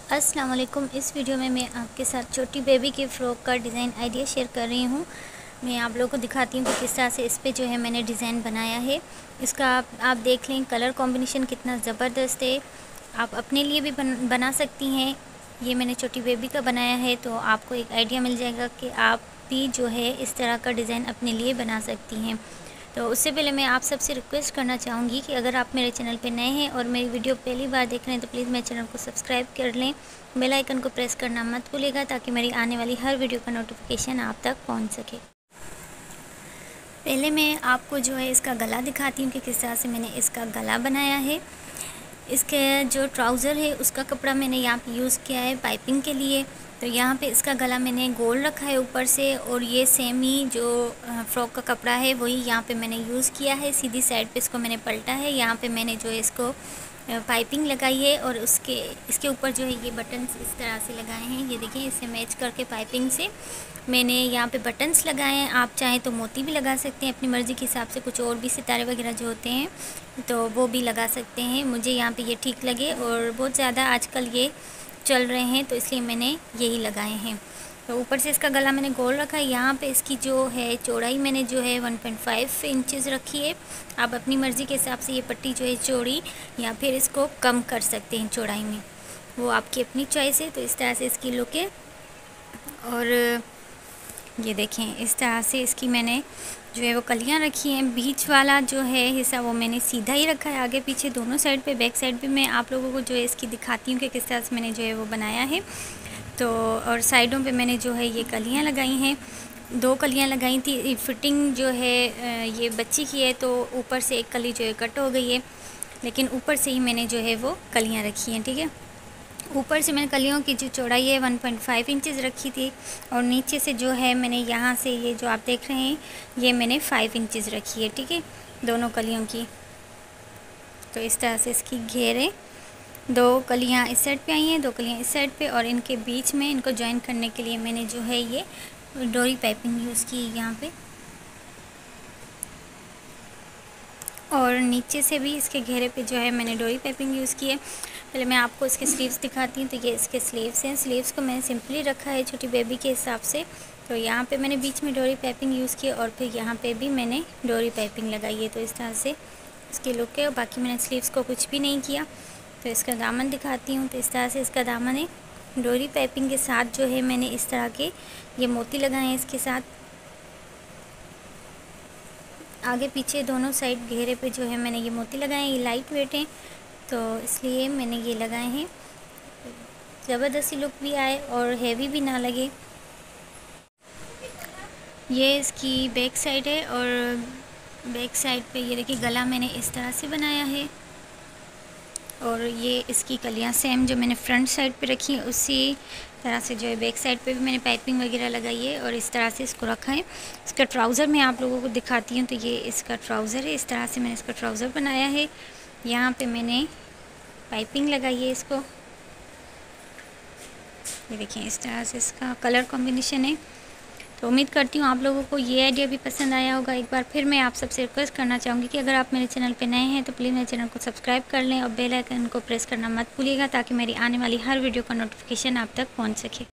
अस्सलाम वालेकुम। इस वीडियो में मैं आपके साथ छोटी बेबी के फ़्रॉक का डिज़ाइन आइडिया शेयर कर रही हूँ। मैं आप लोगों को दिखाती हूँ कि किस तरह से इस पे जो है मैंने डिज़ाइन बनाया है। इसका आप देख लें कलर कॉम्बिनेशन कितना ज़बरदस्त है। आप अपने लिए भी बना सकती हैं। ये मैंने छोटी बेबी का बनाया है, तो आपको एक आइडिया मिल जाएगा कि आप भी जो है इस तरह का डिज़ाइन अपने लिए बना सकती हैं। तो उससे पहले मैं आप सबसे रिक्वेस्ट करना चाहूँगी कि अगर आप मेरे चैनल पे नए हैं और मेरी वीडियो पहली बार देख रहे हैं तो प्लीज़ मेरे चैनल को सब्सक्राइब कर लें, बेल आइकन को प्रेस करना मत भूलिएगा ताकि मेरी आने वाली हर वीडियो का नोटिफिकेशन आप तक पहुँच सके। पहले मैं आपको जो है इसका गला दिखाती हूँ कि किस तरह से मैंने इसका गला बनाया है। इसके जो ट्राउज़र है उसका कपड़ा मैंने यहाँ पे यूज़ किया है पाइपिंग के लिए। तो यहाँ पे इसका गला मैंने गोल रखा है ऊपर से, और ये सेम ही जो फ़्रॉक का कपड़ा है वही यहाँ पे मैंने यूज़ किया है। सीधी साइड पे इसको मैंने पलटा है। यहाँ पे मैंने जो है इसको पाइपिंग लगाई है और इसके ऊपर जो है ये बटन्स इस तरह से लगाए हैं। ये देखिए, इसे मैच करके पाइपिंग से मैंने यहाँ पे बटन्स लगाए हैं। आप चाहें तो मोती भी लगा सकते हैं अपनी मर्ज़ी के हिसाब से, कुछ और भी सितारे वगैरह जो होते हैं तो वो भी लगा सकते हैं। मुझे यहाँ पे ये ठीक लगे और बहुत ज़्यादा आजकल ये चल रहे हैं तो इसलिए मैंने यही लगाए हैं। तो ऊपर से इसका गला मैंने गोल रखा है। यहाँ पे इसकी जो है चौड़ाई मैंने जो है 1.5 इंचज़ रखी है। आप अपनी मर्ज़ी के हिसाब से ये पट्टी जो है चौड़ी या फिर इसको कम कर सकते हैं चौड़ाई में, वो आपकी अपनी चॉइस है। तो इस तरह से इसकी लुक है। और ये देखें, इस तरह से इसकी मैंने जो है वो कलियां रखी हैं। बीच वाला जो है हिस्सा वो मैंने सीधा ही रखा है, आगे पीछे दोनों साइड पे। बैक साइड पे मैं आप लोगों को जो है इसकी दिखाती हूँ कि किस तरह से मैंने जो है वो बनाया है। तो और साइडों पे मैंने जो है ये कलियां लगाई हैं। 2 कलियां लगाई थी। फिटिंग जो है ये बच्ची की है तो ऊपर से एक कली जो है कट हो गई है, लेकिन ऊपर से ही मैंने जो है वो कलियाँ रखी हैं। ठीक है, ऊपर से मैंने कलियों की जो चौड़ाई है 1.5 इंचज़ रखी थी, और नीचे से जो है मैंने यहाँ से ये जो आप देख रहे हैं ये मैंने 5 इंचज़ रखी है। ठीक है, दोनों कलियों की। तो इस तरह से इसकी घेरे 2 कलियाँ इस साइड पे आई हैं, 2 कलियाँ इस साइड पे, और इनके बीच में इनको जॉइन करने के लिए मैंने जो है ये डोरी पाइपिंग यूज़ की है यहाँ पे। और नीचे से भी इसके घेरे पे जो है मैंने डोरी पाइपिंग यूज़ की है। पहले मैं आपको इसके स्लीव्स दिखाती हूँ। तो ये इसके स्लीव्स हैं। स्लीव्स को मैंने सिंपली रखा है छोटी बेबी के हिसाब से। तो यहाँ पे मैंने बीच में डोरी पाइपिंग यूज़ की और फिर यहाँ पे भी मैंने डोरी पाइपिंग लगाई है। तो इस तरह से इसकी लुक है। और बाकी मैंने स्लीव्स को कुछ भी नहीं किया। तो इसका दामन दिखाती हूँ। तो इस तरह से इसका दामन है। डोरी पाइपिंग के साथ जो है मैंने इस तरह के ये मोती लगाए हैं। इसके साथ आगे पीछे दोनों साइड घेरे पे जो है मैंने ये मोती लगाए हैं। ये लाइट वेट हैं तो इसलिए मैंने ये लगाए हैं, ज़बरदस्ती लुक भी आए और हैवी भी ना लगे। ये इसकी बैक साइड है, और बैक साइड पे ये देखिए गला मैंने इस तरह से बनाया है। और ये इसकी कलियां सेम जो मैंने फ्रंट साइड पे रखी है उसी तरह से जो है बैक साइड पे भी मैंने पाइपिंग वगैरह लगाई है और इस तरह से इसको रखा है। इसका ट्राउज़र मैं आप लोगों को दिखाती हूँ। तो ये इसका ट्राउज़र है। इस तरह से मैंने इसका ट्राउज़र बनाया है। यहाँ पे मैंने पाइपिंग लगाई है इसको। ये देखिए, इस तरह से इसका कलर कॉम्बिनेशन है। तो उम्मीद करती हूँ आप लोगों को ये आइडिया भी पसंद आया होगा। एक बार फिर मैं आप सबसे रिक्वेस्ट करना चाहूँगी कि अगर आप मेरे चैनल पे नए हैं तो प्लीज़ मेरे चैनल को सब्सक्राइब कर लें और बेल आइकन को प्रेस करना मत भूलिएगा ताकि मेरी आने वाली हर वीडियो का नोटिफिकेशन आप तक पहुँच सके।